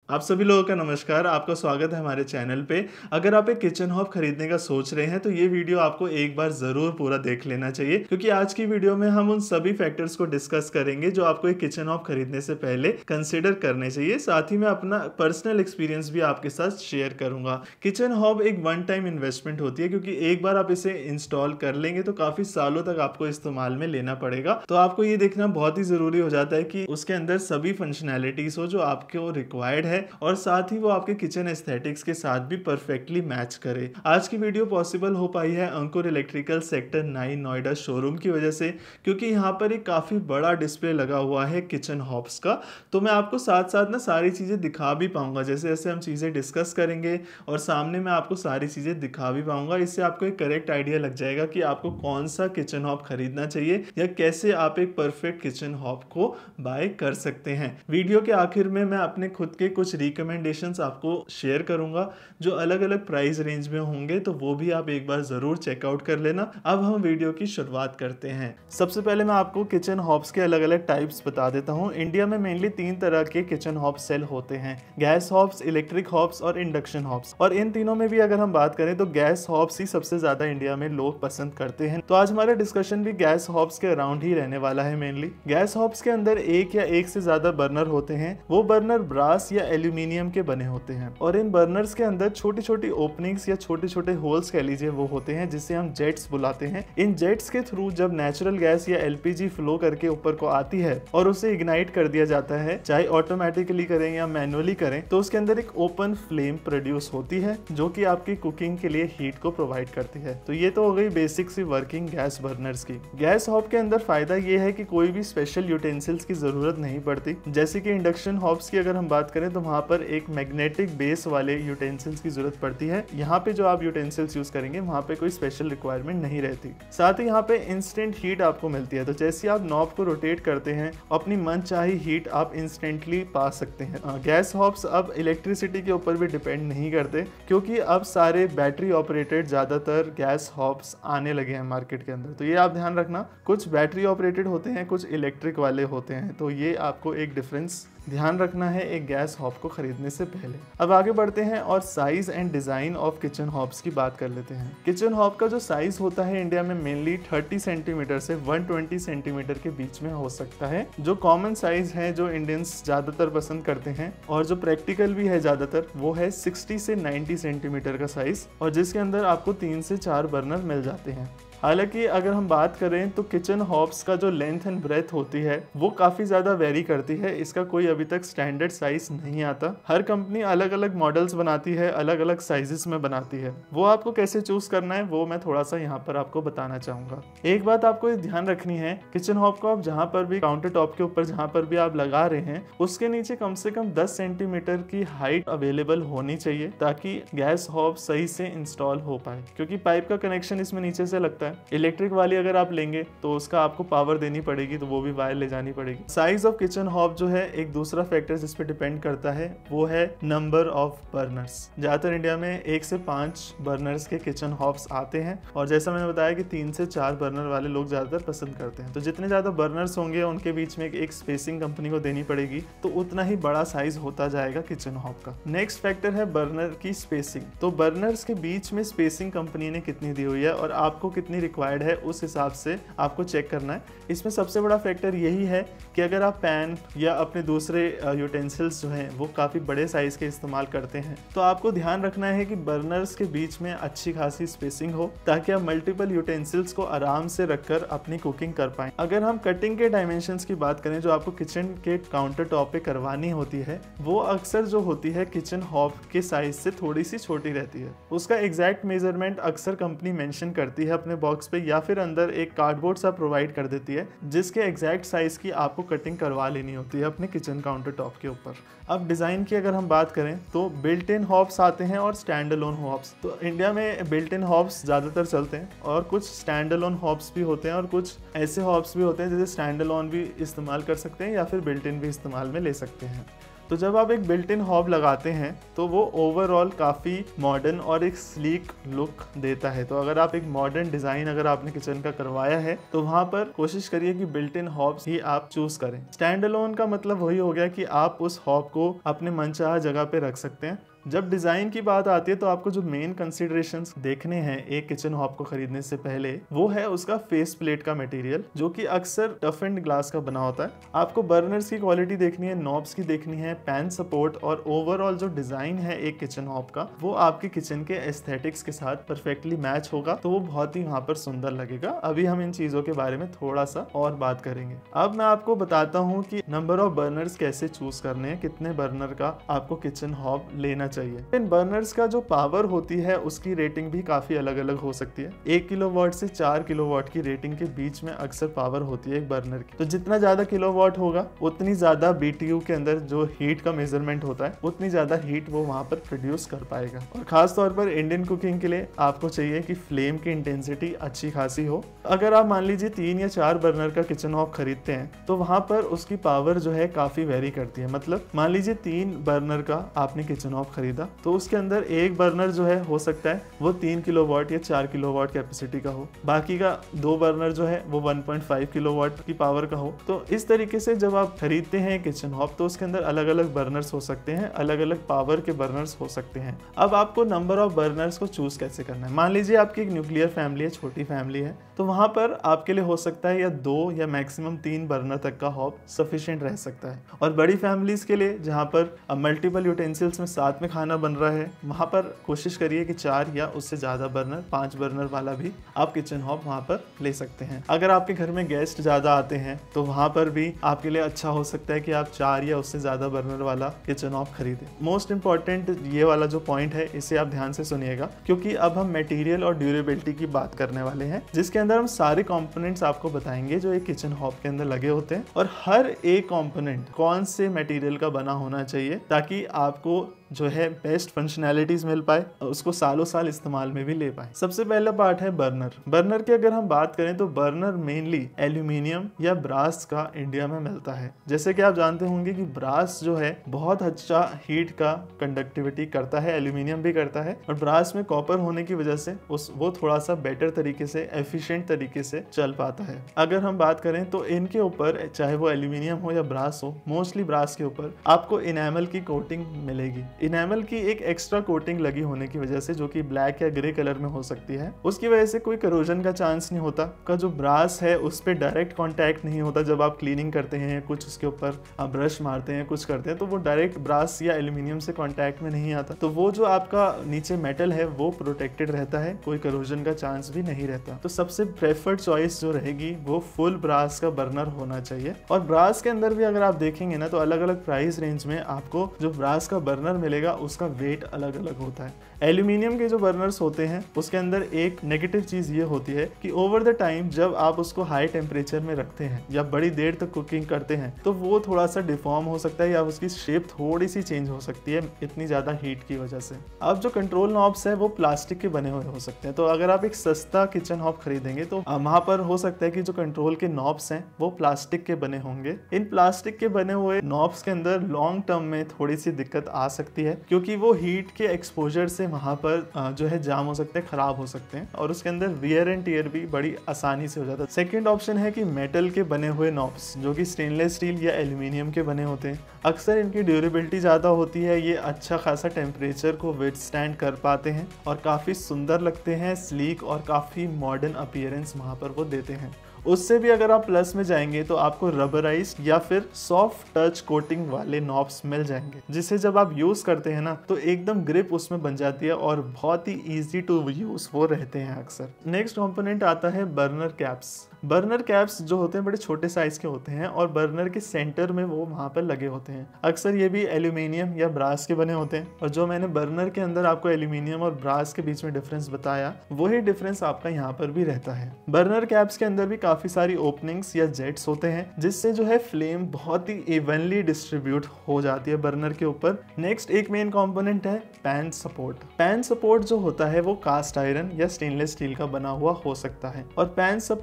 आप सभी लोगों का नमस्कार। आपका स्वागत है हमारे चैनल पे। अगर आप एक किचन हॉब खरीदने का सोच रहे हैं तो ये वीडियो आपको एक बार जरूर पूरा देख लेना चाहिए, क्योंकि आज की वीडियो में हम उन सभी फैक्टर्स को डिस्कस करेंगे जो आपको एक किचन हॉब खरीदने से पहले कंसिडर करने चाहिए। साथ ही मैं अपना पर्सनल एक्सपीरियंस भी आपके साथ शेयर करूंगा। किचन हॉब एक वन टाइम इन्वेस्टमेंट होती है, क्योंकि एक बार आप इसे इंस्टॉल कर लेंगे तो काफी सालों तक आपको इस्तेमाल में लेना पड़ेगा। तो आपको ये देखना बहुत ही जरूरी हो जाता है कि उसके अंदर सभी फंक्शनैलिटीज हो जो आपको रिक्वायर्ड है, और साथ ही वो आपके किचन एस्थेटिक्स के साथ भी परफेक्टली मैच करे। आज की वीडियो पॉसिबल हो पाई है Ankur electrical sector 9 Noida showroom की वजह से, क्योंकि यहाँ पर एक काफी बड़ा डिस्प्ले लगा हुआ है किचन हॉब्स का। तो मैं आपको साथ साथ ना सारी चीजें दिखा भी पाऊंगा, जैसे जैसे हम चीजें डिस्कस करेंगे और सामने मैं आपको सारी चीजें दिखा भी पाऊंगा। इससे आपको एक करेक्ट आइडिया लग जाएगा कि आपको कौन सा किचन हॉब खरीदना चाहिए या कैसे आप एक परफेक्ट किचन हॉब को बाय कर सकते हैं। वीडियो के आखिर में मैं अपने खुद के कुछ रिकमेंडेशंस आपको शेयर करूंगा जो अलग अलग प्राइस रेंज में होंगे, तो वो भी आप एक बार जरूर चेकआउट कर लेना। अब हम वीडियो की शुरुआत करते हैं। सबसे पहले मैं आपको किचन हॉब्स के अलग अलग टाइप्स बता देता हूं। इंडिया में मेनली 3 तरह के किचन हॉब सेल होते हैं: गैस हॉब्स, इलेक्ट्रिक हॉब्स और इंडक्शन हॉब्स। और इन तीनों में भी अगर हम बात करें तो गैस हॉब्स ही सबसे ज्यादा इंडिया में लोग पसंद करते हैं। तो आज हमारा डिस्कशन भी गैस हॉब्स के अराउंड ही रहने वाला है। मेनली गैस हॉब्स के अंदर एक या एक से ज्यादा बर्नर होते हैं। वो बर्नर ब्रास या एल्यूमिनियम के बने होते हैं, और इन बर्नर्स के अंदर छोटी छोटी ओपनिंग्स या छोटे छोटे होल्स कह लीजिए वो होते हैं, जिसे हम जेट्स बुलाते हैं। इन जेट्स के थ्रू जब नेचुरल गैस या एलपीजी फ्लो करके ऊपर को आती है और उसे इग्नाइट कर दिया जाता है, चाहे ऑटोमेटिकली करें या मैनुअली करें, तो उसके अंदर एक ओपन फ्लेम प्रोड्यूस होती है जो कि आपकी कुकिंग के लिए हीट को प्रोवाइड करती है। तो ये तो हो गई बेसिक सी वर्किंग गैस बर्नर्स की। गैस हॉब के अंदर फायदा ये है कि कोई भी स्पेशल यूटेंसिल्स की जरूरत नहीं पड़ती। जैसे कि इंडक्शन हॉब्स की अगर हम बात करें तो वहां पर एक मैग्नेटिक बेस वाले यूटेंसिल्स की जरूरत पड़ती है। यहाँ पे जो आप यूटेंसिल्स यूज करेंगे वहां पे कोई स्पेशल रिक्वायरमेंट नहीं रहती। साथ ही यहाँ पे इंस्टेंट हीट आपको मिलती है। तो जैसे आप नॉब को रोटेट करते हैं, अपनी मनचाही हीट आप इंस्टेंटली पा सकते हैं। गैस हॉब्स अब इलेक्ट्रिसिटी के ऊपर भी डिपेंड नहीं करते, क्योंकि अब सारे बैटरी ऑपरेटेड ज्यादातर गैस हॉब्स आने लगे हैं मार्केट के अंदर। तो ये आप ध्यान रखना, कुछ बैटरी ऑपरेटेड होते हैं, कुछ इलेक्ट्रिक वाले होते हैं। तो ये आपको एक डिफरेंस ध्यान रखना है एक गैस हॉब को खरीदने से पहले। अब आगे बढ़ते हैं और size and design of kitchen hobs की बात कर लेते हैं। किचन हॉब का जो साइज होता है इंडिया में मेनली 30 सेंटीमीटर से 120 सेंटीमीटर के बीच में हो सकता है। जो कॉमन साइज है जो इंडियंस ज्यादातर पसंद करते हैं और जो प्रैक्टिकल भी है ज्यादातर, वो है 60 से 90 सेंटीमीटर का साइज, और जिसके अंदर आपको 3 से 4 बर्नर मिल जाते हैं। हालांकि अगर हम बात करें तो किचन हॉब्स का जो लेंथ एंड ब्रेथ होती है वो काफ़ी ज़्यादा वेरी करती है। इसका कोई अभी तक स्टैंडर्ड साइज नहीं आता। हर कंपनी अलग अलग मॉडल्स बनाती है, अलग अलग साइजेस में बनाती है। वो आपको कैसे चूज करना है वो मैं थोड़ा सा यहाँ पर आपको बताना चाहूँगा। एक बात आपको ध्यान रखनी है, किचन हॉब को आप जहाँ पर भी काउंटर टॉप के ऊपर जहाँ पर भी आप लगा रहे हैं, उसके नीचे कम से कम 10 सेंटीमीटर की हाइट अवेलेबल होनी चाहिए, ताकि गैस हॉब सही से इंस्टॉल हो पाए, क्योंकि पाइप का कनेक्शन इसमें नीचे से लगता है। इलेक्ट्रिक वाली अगर आप लेंगे तो उसका आपको पावर देनी पड़ेगी, तो वो भी वायर ले जानी पड़ेगी। साइज ऑफ किचन हॉब जो है एक दूसरा फैक्टर जिस पे डिपेंड करता है वो है नंबर ऑफ बर्नर्स। ज्यादातर इंडिया में 1 से 5 बर्नर्स के किचन हॉब्स आते हैं, और जैसा मैंने बताया कि 3 से 4 बर्नर वाले लोग ज्यादातर पसंद करते हैं। तो जितने ज्यादा बर्नर्स होंगे उनके बीच में एक स्पेसिंग कंपनी को देनी पड़ेगी, तो उतना ही बड़ा साइज होता जाएगा किचन हॉब का। नेक्स्ट फैक्टर है बर्नर की स्पेसिंग। तो बर्नर्स के बीच में स्पेसिंग कंपनी ने कितनी दी हुई है और आपको कितनी रिक्वायर्ड है, उस हिसाब से आपको चेक करना है। इसमें सबसे बड़ा फैक्टर यही है कि अगर आप पैन या अपने दूसरे यूटेंसिल्स जो हैं वो काफ़ी बड़े साइज के इस्तेमाल करते हैं, तो आपको ध्यान रखना है कि बर्नर्स के बीच में अच्छी खासी स्पेसिंग हो, ताकि आप मल्टीपल यूटेंसिल्स को आराम से रखकर अपनी कुकिंग कर पाएं। अगर हम कटिंग के डायमेंशंस की बात करें जो आपको किचन के काउंटर टॉप पे करवानी होती है, वो अक्सर जो होती है किचन हॉब के साइज से थोड़ी सी छोटी रहती है। उसका एग्जैक्ट मेजरमेंट अक्सर कंपनी मेंशन करती है अपने बॉक्स पे, या फिर अंदर एक कार्डबोर्ड सा प्रोवाइड कर देती है जिसके एग्जैक्ट साइज की आपको कटिंग करवा लेनी होती है अपने किचन काउंटर टॉप के ऊपर। अब डिजाइन की अगर हम बात करें तो बिल्ट इन हॉब्स आते हैं और स्टैंड अलोन हॉब्स। तो इंडिया में बिल्ट इन हॉब्स ज्यादातर चलते हैं, और कुछ स्टैंड अलोन हॉब्स भी होते हैं, और कुछ ऐसे हॉब्स भी होते हैं जैसे स्टैंड अलोन भी इस्तेमाल कर सकते हैं या फिर बिल्ट इन भी इस्तेमाल में ले सकते हैं। तो जब आप एक बिल्ट इन हॉब लगाते हैं तो वो ओवरऑल काफ़ी मॉडर्न और एक स्लीक लुक देता है। तो अगर आप एक मॉडर्न डिज़ाइन अगर आपने किचन का करवाया है तो वहाँ पर कोशिश करिए कि बिल्ट इन हॉब्स ही आप चूज करें। स्टैंड अलोन का मतलब वही हो गया कि आप उस हॉब को अपने मनचाहा जगह पे रख सकते हैं। जब डिज़ाइन की बात आती है तो आपको जो मेन कंसिडरेशंस देखने हैं एक किचन हॉब को खरीदने से पहले, वो है उसका फेस प्लेट का मटेरियल, जो कि अक्सर टफ एंड ग्लास का बना होता है। आपको बर्नर्स की क्वालिटी देखनी है, नॉब्स की देखनी है, पैन सपोर्ट और ओवरऑल जो डिज़ाइन है एक किचन हॉब का, वो आपके किचन के एस्थेटिक्स के साथ परफेक्टली मैच होगा, तो वो बहुत ही वहाँ पर सुंदर लगेगा। अभी हम इन चीज़ों के बारे में थोड़ा सा और बात करेंगे। अब मैं आपको बताता हूँ कि नंबर ऑफ बर्नर्स कैसे चूज करने हैं, कितने बर्नर का आपको किचन हॉब लेना चाहिए। इन बर्नर्स का जो पावर होती है उसकी रेटिंग भी काफी अलग अलग हो सकती है। 1 किलोवाट से 4 किलोवाट की रेटिंग के बीच में अक्सर पावर होती है एक बर्नर की। तो जितना ज्यादा किलोवाट होगा उतनी ज्यादा बीटीयू के अंदर जो हीट का मेजरमेंट होता है उतनी ज्यादा हीट वो वहां पर प्रोड्यूस कर पाएगा। और खास तौर पर इंडियन कुकिंग के लिए आपको चाहिए कि फ्लेम की इंटेंसिटी अच्छी खासी हो। अगर आप मान लीजिए 3 या 4 बर्नर का किचन हॉब खरीदते हैं तो वहां पर उसकी पावर जो है काफी वेरी करती है। मतलब मान लीजिए 3 बर्नर का आपने किचन हॉब खरीदा तो उसके अंदर एक बर्नर जो है हो सकता है वो 3 किलोवाट या 4 किलोवाट कैपेसिटी का हो, बाकी का 2 बर्नर जो है वो 1.5 किलोवाट की पावर का हो। तो इस तरीके से जब आप खरीदते हैं किचन हॉब तो उसके अंदर अलग अलग बर्नर्स हो सकते हैं, अलग अलग पावर के बर्नर्स हो सकते हैं। अब आपको नंबर ऑफ बर्नर्स को चूज कैसे करना है। मान लीजिए आपकी एक न्यूक्लियर फैमिली है, छोटी फैमिली है, तो वहां पर आपके लिए हो सकता है या 2 या मैक्सिमम 3 बर्नर तक का हॉब सफिशिएंट रह सकता है। और बड़ी फैमिलीज के लिए जहां पर मल्टीपल यूटेंसिल्स में साथ में खाना बन रहा है वहां पर कोशिश करिए कि 4 या उससे ज्यादा बर्नर, 5 बर्नर वाला भी आप किचन हॉब वहां पर ले सकते हैं। अगर आपके घर में गेस्ट ज्यादा आते हैं तो वहां पर भी आपके लिए अच्छा हो सकता है कि आप 4 या उससे ज्यादा बर्नर वाला किचन हॉब खरीदें। मोस्ट इंपॉर्टेंट ये वाला जो पॉइंट है इसे आप ध्यान से सुनिएगा, क्योंकि अब हम मटेरियल और ड्यूरेबिलिटी की बात करने वाले हैं, जिसके अंदर हम सारे कंपोनेंट्स आपको बताएंगे जो एक किचन हॉब के अंदर लगे होते हैं और हर एक कंपोनेंट कौन से मटेरियल का बना होना चाहिए ताकि आपको जो है बेस्ट फंक्शनैलिटीज मिल पाए, उसको सालों साल इस्तेमाल में भी ले पाए। सबसे पहला पार्ट है बर्नर। बर्नर की अगर हम बात करें तो बर्नर मेनली एल्यूमिनियम या ब्रास का इंडिया में मिलता है। जैसे कि आप जानते होंगे कि ब्रास जो है बहुत अच्छा हीट का कंडक्टिविटी करता है, एल्यूमिनियम भी करता है, और ब्रास में कॉपर होने की वजह से वो थोड़ा सा बेटर तरीके से, एफिशिएंट तरीके से चल पाता है। अगर हम बात करें तो इनके ऊपर चाहे वो एल्यूमिनियम हो या ब्रास हो, मोस्टली ब्रास के ऊपर आपको इनेमल की कोटिंग मिलेगी। इनेमल की एक एक्स्ट्रा कोटिंग लगी होने की वजह से, जो कि ब्लैक या ग्रे कलर में हो सकती है, उसकी वजह से कोई करोजन का चांस नहीं होता। का जो ब्रास है उस पे डायरेक्ट कांटेक्ट नहीं होता। जब आप क्लीनिंग करते हैं, कुछ उसके ऊपर आप ब्रश मारते हैं, कुछ करते हैं, तो वो डायरेक्ट ब्रास या एल्यूमिनियम से कांटेक्ट में नहीं आता। तो वो जो आपका नीचे मेटल है वो प्रोटेक्टेड रहता है, कोई करोजन का चांस भी नहीं रहता। तो सबसे प्रेफर्ड चॉइस जो रहेगी वो फुल ब्रास का बर्नर होना चाहिए। और ब्रास के अंदर भी अगर आप देखेंगे ना तो अलग अलग प्राइस रेंज में आपको जो ब्रास का बर्नर मिलेगा उसका वेट अलग अलग होता है। एल्यूमिनियम के जो बर्नर्स होते हैं उसके अंदर एक नेगेटिव चीज ये होती है कि ओवर द टाइम जब आप उसको हाई टेम्परेचर में रखते हैं या बड़ी देर तक कुकिंग करते हैं तो वो थोड़ा सा डिफॉर्म हो सकता है या उसकी शेप थोड़ी सी चेंज हो सकती है इतनी ज्यादा हीट की वजह से। अब जो कंट्रोल नॉब्स है वो प्लास्टिक के बने हुए हो सकते हैं। तो अगर आप एक सस्ता किचन हॉब खरीदेंगे तो वहां पर हो सकता है कि जो कंट्रोल के नॉब्स हैं वो प्लास्टिक के बने होंगे। इन प्लास्टिक के बने हुए नॉब्स के अंदर लॉन्ग टर्म में थोड़ी सी दिक्कत आ सकती है, क्योंकि वो हीट के एक्सपोजर से वहां पर जो है जाम हो सकते हैं, खराब हो सकते हैं, और उसके अंदर वियर एंड टियर भी बड़ी आसानी से हो जाता है। सेकंड ऑप्शन है कि मेटल के बने हुए नॉब्स, जो कि स्टेनलेस स्टील या एल्यूमिनियम के बने होते हैं। अक्सर इनकी ड्यूरेबिलिटी ज़्यादा होती है, ये अच्छा खासा टेम्परेचर को विथस्टैंड कर पाते हैं और काफ़ी सुंदर लगते हैं, स्लीक और काफ़ी मॉडर्न अपीयरेंस वहाँ पर वो देते हैं। उससे भी अगर आप प्लस में जाएंगे तो आपको रबराइज्ड या फिर सॉफ्ट टच कोटिंग वाले नॉब्स मिल जाएंगे, जिसे जब आप यूज करते हैं ना तो एकदम ग्रिप उसमें बन जाती है और बहुत ही इजी टू यूज वो रहते हैं अक्सर। नेक्स्ट कंपोनेंट आता है बर्नर कैप्स। बर्नर कैप्स जो होते हैं बड़े छोटे साइज के होते हैं और बर्नर के सेंटर में वो वहां पर लगे होते हैं। अक्सर ये भी एल्यूमिनियम या ब्रास के बने होते हैं, और जो मैंने बर्नर के अंदर आपको एल्यूमिनियम और ब्रास के बीच में डिफरेंस बताया वही डिफरेंस आपका यहाँ पर भी रहता है। बर्नर कैप्स के अंदर भी काफी सारी ओपनिंग्स या जेट्स होते हैं, जिससे जो है फ्लेम बहुत ही इवनली डिस्ट्रीब्यूट हो जाती है बर्नर के ऊपर। नेक्स्ट एक मेन कंपोनेंट है पैन सपोर्ट। पैन सपोर्ट जो होता है वो कास्ट आयरन या स्टेनलेस स्टील का बना हुआ हो सकता है, और पैन सपोर्ट जो है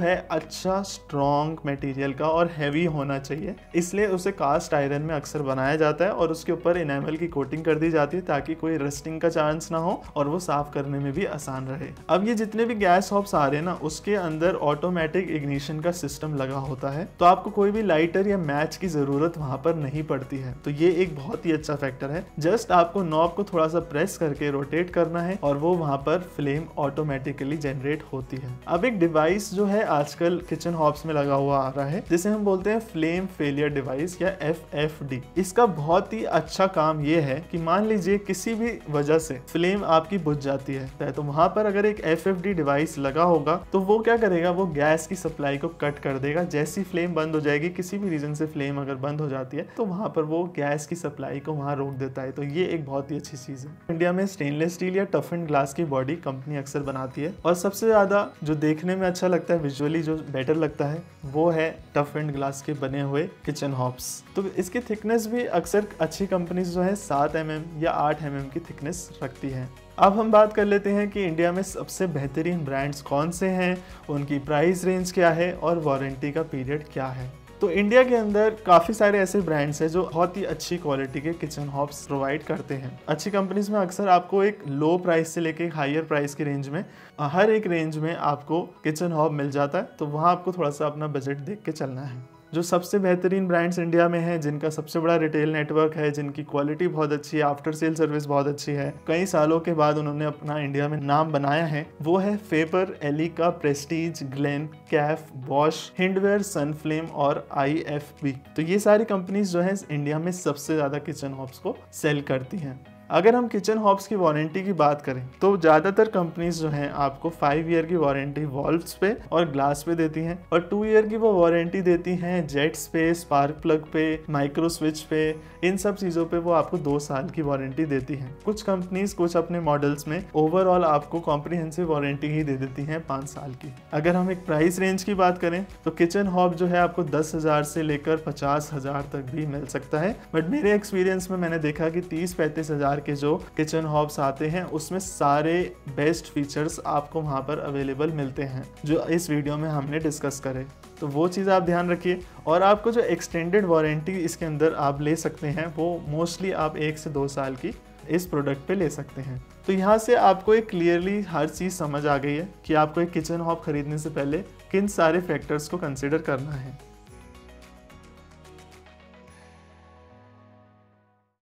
है अच्छा स्ट्रॉन्ग मटेरियल का और हैवी होना चाहिए, इसलिए उसे कास्ट आयरन में अक्सर बनाया जाता है और उसके ऊपर इनेमल की कोटिंग कर दी जाती है ताकि कोई रस्टिंग का चांस ना हो और वो साफ करने में भी आसान रहे। अब ये जितने भी गैस हॉब्स आ रहे हैं ना, उसके अंदर ऑटोमेटिक इग्निशन का सिस्टम लगा होता है, तो आपको कोई भी लाइटर या मैच की जरूरत वहां पर नहीं पड़ती है। तो ये एक बहुत ही अच्छा फैक्टर है। जस्ट आपको नॉब को थोड़ा सा प्रेस करके रोटेट करना है और वो वहां पर फ्लेम ऑटोमेटिकली जनरेट होती है। अब एक डिवाइस जो है आजकल किचन हॉब्स में लगा हुआ आ रहा है, जिसे हम बोलते हैं फ्लेम फेलियर डिवाइस या FFD। इसका बहुत ही अच्छा काम ये है कि मान लीजिए किसी भी वजह से फ्लेम आपकी बुझ जाती है, तो वहां पर अगर एक FFD डिवाइस लगा होगा तो वो क्या करेगा, वो गैस की सप्लाई को कट कर देगा। जैसी फ्लेम बंद हो जाएगी, किसी भी रीजन से फ्लेम अगर बंद हो जाती है तो वहां पर वो गैस की सप्लाई को वहां रोक देता है। तो ये एक बहुत ही अच्छी चीज है। इंडिया में स्टेनलेस स्टील या टफन ग्लास की बॉडी कंपनी अक्सर बनाती है और सबसे ज्यादा जो देखने में अच्छा लगता है, विजुअली जो बेटर लगता है, वो है टफ एंड ग्लास के बने हुए किचन हॉब्स। तो इसकी थिकनेस भी अक्सर अच्छी कंपनीज जो है 7 mm या 8 mm की थिकनेस रखती है। अब हम बात कर लेते हैं कि इंडिया में सबसे बेहतरीन ब्रांड्स कौन से हैं, उनकी प्राइस रेंज क्या है और वारंटी का पीरियड क्या है। तो इंडिया के अंदर काफ़ी सारे ऐसे ब्रांड्स हैं जो बहुत ही अच्छी क्वालिटी के किचन हॉब्स प्रोवाइड करते हैं। अच्छी कंपनीज में अक्सर आपको एक लो प्राइस से लेके हायर प्राइस की रेंज में, हर एक रेंज में आपको किचन हॉब मिल जाता है। तो वहाँ आपको थोड़ा सा अपना बजट देख के चलना है। जो सबसे बेहतरीन ब्रांड्स इंडिया में हैं, जिनका सबसे बड़ा रिटेल नेटवर्क है, जिनकी क्वालिटी बहुत अच्छी है, आफ्टर सेल सर्विस बहुत अच्छी है, कई सालों के बाद उन्होंने अपना इंडिया में नाम बनाया है, वो है Faber, Elica, Prestige, Glen, Kaff, Bosch, Hindware, Sunflame और IFB। तो ये सारी कंपनीज जो है इंडिया में सबसे ज़्यादा किचन हॉब्स को सेल करती हैं। अगर हम किचन हॉब्स की वारंटी की बात करें तो ज़्यादातर कंपनीज जो हैं आपको 5 ईयर की वारंटी वॉल्व्स पे और ग्लास पे देती हैं और 2 ईयर की वो वारंटी देती हैं जेट्स पे, स्पार्क प्लग पे, माइक्रो स्विच पे, इन सब चीज़ों पे वो आपको 2 साल की वारंटी देती हैं। कुछ कंपनीज कुछ अपने मॉडल्स में ओवरऑल आपको कॉम्प्रिहेंसिव वारंटी ही दे देती हैं 5 साल की। अगर हम एक प्राइस रेंज की बात करें तो किचन हॉब जो है आपको 10,000 से लेकर 50,000 तक भी मिल सकता है, बट मेरे एक्सपीरियंस में मैंने देखा कि 30-35 हज़ार के जो किचन हॉब्स आते हैं उसमें सारे बेस्ट फीचर्स आपको वहां पर अवेलेबल मिलते हैं जो इस वीडियो में हमने डिस्कस करे। तो वो चीज़ आप ध्यान रखिए। और आपको जो एक्सटेंडेड वारंटी इसके अंदर आप ले सकते हैं वो मोस्टली आप 1 से 2 साल की इस प्रोडक्ट पे ले सकते हैं। तो यहाँ से आपको एक क्लियरली हर चीज़ समझ आ गई है कि आपको एक किचन हॉब खरीदने से पहले किन सारे फैक्टर्स को कंसिडर करना है।